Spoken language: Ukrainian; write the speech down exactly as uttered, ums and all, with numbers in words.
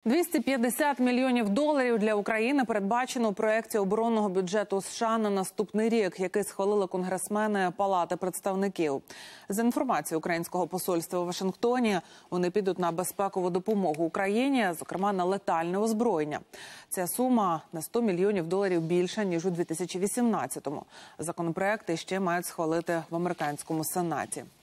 двісті п'ятдесят мільйонів доларів для України передбачено у проєкті оборонного бюджету США на наступний рік, який схвалили конгресмени Палати представників. За інформацією українського посольства у Вашингтоні, вони підуть на безпекову допомогу Україні, зокрема на летальне озброєння. Ця сума на сто мільйонів доларів більша, ніж у дві тисячі вісімнадцятому. Законопроекти ще мають схвалити в американському Сенаті.